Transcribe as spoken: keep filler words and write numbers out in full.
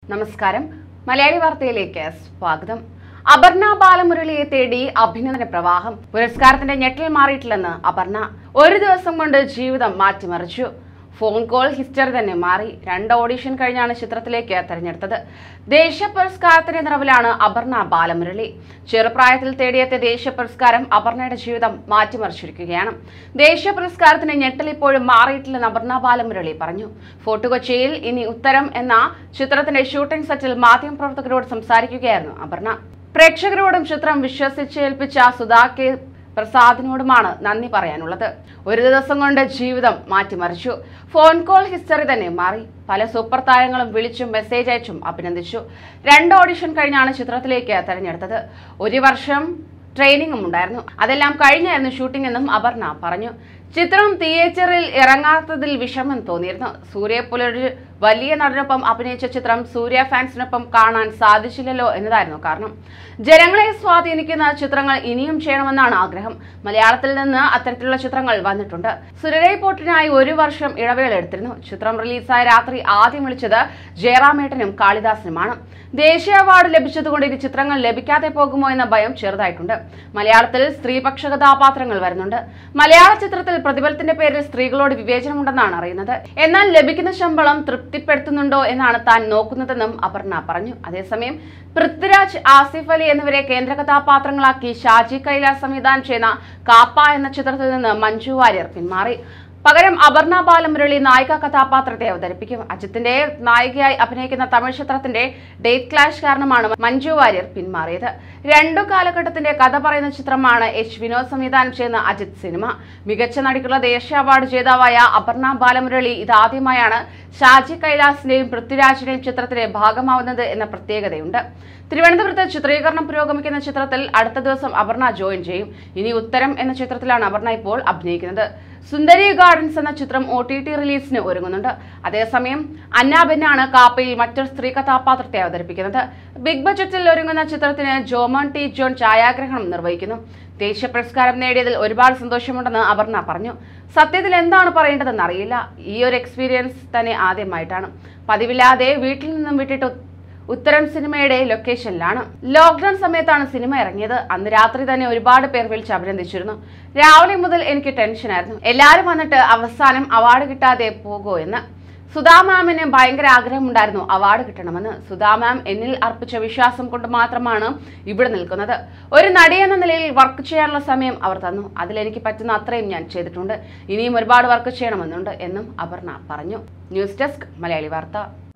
നമസ്കാരം മലയാളി വാർത്തയിലേക്ക് സ്വാഗതം. അപർണ ബാലമുരളിയെ തേടി അഭിനന്ദന പ്രവാഹം. പുരസ്കാരത്തിന്റെ ഞെട്ടൽ മാറിയിട്ടില്ലെന്ന് അപർണ. ഒരു ദിവസം കൊണ്ട് ജീവിതം മാറ്റിമറിച്ചു. ഫോൺ കോൾ ഹിസ്റ്ററി തന്നെ മാറി. രണ്ട് ഓഡിഷൻ കഴിഞ്ഞാണ് ചിത്രത്തിലേക്ക് തെരഞ്ഞെടുത്തത്. ദേശീയ പുരസ്കാരത്തിന്റെ നിറവിലാണ് അപർണ ബാലമുരളി. ചെറുപ്രായത്തിൽ തേടിയെത്തിയ ദേശീയ പുരസ്കാരം അപർണയുടെ ജീവിതം മാറ്റിമറിച്ചിരിക്കുകയാണ്. ദേശീയ പുരസ്കാരത്തിന്റെ ഞെട്ടൽ ഇപ്പോഴും മാറിയിട്ടില്ലെന്ന് അപർണ ബാലമുരളി പറഞ്ഞു. ഫോർട്ട് കൊച്ചിയിൽ ഇനി ഉത്തരം എന്ന ചിത്രത്തിന്റെ ഷൂട്ടിംഗ് സെറ്റിൽ മാധ്യമപ്രവർത്തകരോട് സംസാരിക്കുകയായിരുന്നു അപർണ. പ്രേക്ഷകരോടും ചിത്രം വിശ്വസിച്ചേൽപ്പിച്ച സുധാ കെ പ്രസാദിനോടുമാണ് നന്ദി പറയാനുള്ളത്. ഒരു ദിവസം കൊണ്ട് ജീവിതം മാറ്റിമറിച്ചു. ഫോൺ കോൾ ഹിസ്റ്ററി തന്നെ മാറി. പല സൂപ്പർ താരങ്ങളും വിളിച്ചും മെസ്സേജ് അയച്ചും അഭിനന്ദിച്ചു. രണ്ട് ഓഡിഷൻ കഴിഞ്ഞാണ് ചിത്രത്തിലേക്ക് തെരഞ്ഞെടുത്തത്. ഒരു വർഷം ട്രെയിനിങ്ങും ഉണ്ടായിരുന്നു. അതെല്ലാം കഴിഞ്ഞായിരുന്നു ഷൂട്ടിംഗ് എന്നും അപർണ പറഞ്ഞു. ചിത്രം തിയേറ്ററിൽ ഇറങ്ങാത്തതിൽ വിഷമം തോന്നിയിരുന്നു. സൂര്യ പോലൊരു വലിയ നടനൊപ്പം അഭിനയിച്ച ചിത്രം സൂര്യ ഫാൻസിനൊപ്പം കാണാൻ സാധിച്ചില്ലല്ലോ എന്നതായിരുന്നു കാരണം. ജനങ്ങളെ സ്വാധീനിക്കുന്ന ചിത്രങ്ങൾ ഇനിയും ചെയ്യണമെന്നാണ് ആഗ്രഹം. മലയാളത്തിൽ നിന്ന് അത്തരത്തിലുള്ള ചിത്രങ്ങൾ വന്നിട്ടുണ്ട്. സുരരൈ പോട്ടിനായി ഒരു വർഷം ഇടവേള എടുത്തിരുന്നു. ചിത്രം റിലീസായ രാത്രി ആദ്യം വിളിച്ചത് ജയറാമേട്ടനും കാളിദാസനുമാണ്. ദേശീയ അവാർഡ് ലഭിച്ചതുകൊണ്ട് ഇനി ചിത്രങ്ങൾ ലഭിക്കാതെ പോകുമോ എന്ന ഭയം ചെറുതായിട്ടുണ്ട്. മലയാളത്തിൽ സ്ത്രീപക്ഷ കഥാപാത്രങ്ങൾ വരുന്നുണ്ട്. മലയാള ചിത്രത്തിൽ പ്രതിഫലത്തിന്റെ പേരിൽ സ്ത്രീകളോട് വിവേചനമുണ്ടെന്നാണ് അറിയുന്നത്. എന്നാൽ ലഭിക്കുന്ന ശമ്പളം തൃപ്തിപ്പെടുത്തുന്നുണ്ടോ എന്നാണ് താൻ നോക്കുന്നതെന്നും അപർണ പറഞ്ഞു. അതേസമയം പൃഥ്വിരാജ്, ആസിഫ് അലി എന്നിവരെ കേന്ദ്ര കഥാപാത്രങ്ങളാക്കി ഷാജി കൈലാസ് സംവിധാനം ചെയ്യുന്ന കാപ്പ എന്ന ചിത്രത്തിൽ നിന്ന് മഞ്ജു വാര്യർ പിന്മാറി. പകരം അപർണ ബാലമുരളി നായിക കഥാപാത്രത്തെ അവതരിപ്പിക്കും. അജിത്തിന്റെ നായികയായി അഭിനയിക്കുന്ന തമിഴ് ചിത്രത്തിന്റെ ഡേറ്റ് ക്ലാഷ് കാരണമാണ് മഞ്ജു വാര്യർ പിന്മാറിയത്. രണ്ടു കാലഘട്ടത്തിന്റെ കഥ പറയുന്ന ചിത്രമാണ് എച്ച് വിനോദ് സംവിധാനം ചെയ്യുന്ന അജിത് സിനിമ. മികച്ച നടിക്കുള്ള ദേശീയ അവാർഡ് ജേതാവായ അപർണ ബാലമുരളി ഇതാദ്യമായാണ് ഷാജി കൈലാസിന്റെയും പൃഥ്വിരാജിന്റെയും ചിത്രത്തിന്റെ ഭാഗമാവുന്നത് എന്ന പ്രത്യേകതയുണ്ട്. തിരുവനന്തപുരത്ത് ചിത്രീകരണം പുരോഗമിക്കുന്ന ചിത്രത്തിൽ അടുത്ത ദിവസം അപർണ ജോയിൻ ചെയ്യും. ഇനി ഉത്തരം എന്ന ചിത്രത്തിലാണ് അപർണ ഇപ്പോൾ അഭിനയിക്കുന്നത്. സുന്ദരി ഗാർഡൻസ് എന്ന ചിത്രം ഒ ടി ടി റിലീസിന് ഒരുങ്ങുന്നുണ്ട്. അതേസമയം അന്ന ബെന്നാണ് കാപ്പയിൽ മറ്റൊരു സ്ത്രീ കഥാപാത്രത്തെ അവതരിപ്പിക്കുന്നത്. ബിഗ് ബജറ്റിൽ ഒരുങ്ങുന്ന ചിത്രത്തിന് ജോമോൻ ടി ജോൺ ഛായാഗ്രഹണം നിർവഹിക്കുന്നു. ദേശീയ പുരസ്കാരം നേടിയതിൽ ഒരുപാട് സന്തോഷമുണ്ടെന്ന് അപർണ പറഞ്ഞു. സത്യത്തിൽ എന്താണ് പറയേണ്ടതെന്ന് അറിയില്ല. ഈ ഒരു എക്സ്പീരിയൻസ് തന്നെ ആദ്യമായിട്ടാണ്. പതിവില്ലാതെ വീട്ടിൽ നിന്നും വിട്ടിട്ട് ഉത്തരം സിനിമയുടെ ലൊക്കേഷനിലാണ്. ലോക്ക്ഡൌൺ സമയത്താണ് സിനിമ ഇറങ്ങിയത്. അന്ന് രാത്രി തന്നെ ഒരുപാട് പേർ വിളിച്ച് അഭിനന്ദിച്ചിരുന്നു. രാവിലെ മുതൽ എനിക്ക് ടെൻഷനായിരുന്നു. എല്ലാവരും വന്നിട്ട് അവസാനം അവാർഡ് കിട്ടാതെ പോകുമോ എന്ന്. സുധാ മാമിന് ഭയങ്കര ആഗ്രഹമുണ്ടായിരുന്നു അവാർഡ് കിട്ടണമെന്ന്. സുധാ മാം എന്നിൽ അർപ്പിച്ച വിശ്വാസം കൊണ്ട് മാത്രമാണ് ഇവിടെ നിൽക്കുന്നത്. ഒരു നടി എന്ന നിലയിൽ വർക്ക് ചെയ്യാനുള്ള സമയം അവർ തന്നു. അതിലെനിക്ക് പറ്റുന്ന അത്രയും ഞാൻ ചെയ്തിട്ടുണ്ട്. ഇനിയും ഒരുപാട് വർക്ക് ചെയ്യണമെന്നുണ്ട് എന്നും അപർണ പറഞ്ഞു. ന്യൂസ് ഡെസ്ക് മലയാളി വാർത്ത.